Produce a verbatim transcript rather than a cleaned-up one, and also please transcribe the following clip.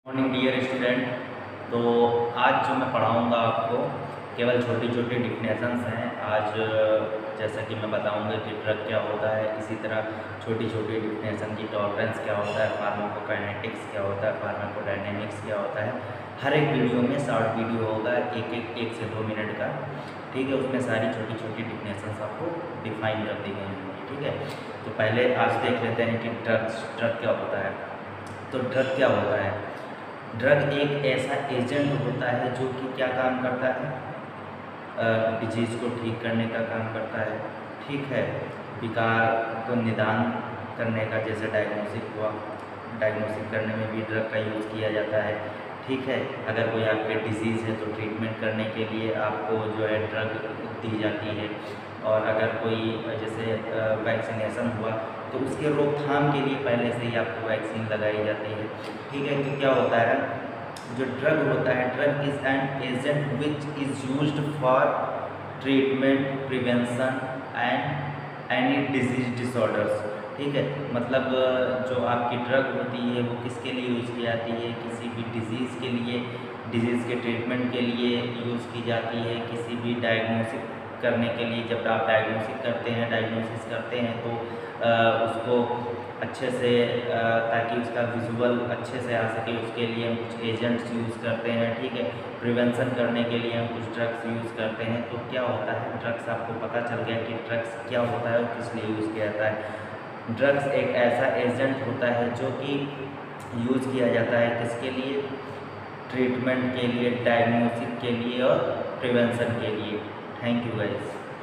Morning dear student. तो आज जो मैं पढ़ाऊँगा आपको केवल छोटी छोटी डिफिनेशंस हैं। आज जैसा कि मैं बताऊँगा कि ड्रग क्या होता है, इसी तरह छोटी छोटी डिफिनेशन की टॉलरेंस क्या होता है, फार्माकोकाइनेटिक्स क्या होता है, फार्माकोडायनेमिक्स क्या होता है। हर एक वीडियो में शॉर्ट वीडियो होगा, एक एक एक से दो मिनट का, ठीक है। उसमें सारी छोटी छोटी डिफिनेशंस आपको डिफाइन कर दी गई होंगी, ठीक है। तो पहले आज देख लेते हैं कि ड्रग्स ड्रग क्या होता है। तो ड्रग क्या होता है? ड्रग एक ऐसा एजेंट होता है जो कि क्या काम करता है, डिजीज़ को ठीक करने का काम करता है, ठीक है। विकार को निदान करने का, जैसे डायग्नोसिस हुआ, डायग्नोसिस करने में भी ड्रग का यूज़ किया जाता है, ठीक है। अगर कोई आपके डिजीज़ है तो ट्रीटमेंट करने के लिए आपको जो है ड्रग दी जाती है। और अगर कोई जैसे वैक्सीनेशन हुआ तो उसके रोकथाम के लिए पहले से ही आपको वैक्सीन लगाई जाती है, ठीक है। तो क्या होता है, जो ड्रग होता है, drug is an agent which is used for treatment, prevention and any disease disorders, ठीक है। मतलब जो आपकी ड्रग होती है वो किसके लिए यूज़ की जाती है? किसी भी डिजीज़ के लिए, डिजीज़ के ट्रीटमेंट के लिए यूज़ की जाती है, किसी भी डायग्नोसिस करने के लिए। जब आप डायग्नोसिस करते हैं डायग्नोसिस करते हैं तो आ, उसको अच्छे से आ, ताकि उसका विजुअल अच्छे से आ सके, उसके लिए हम कुछ एजेंट्स यूज़ करते हैं, ठीक है। प्रिवेंशन करने के लिए हम कुछ ड्रग्स यूज़ करते हैं। तो क्या होता है ड्रग्स, आपको पता चल गया कि ड्रग्स क्या होता है और किस लिए यूज़ किया जाता है। ड्रग्स एक ऐसा एजेंट होता है जो कि यूज़ किया जाता है किसके लिए? ट्रीटमेंट के लिए, डायग्नोसिस के लिए और प्रिवेंशन के लिए। Thank you guys.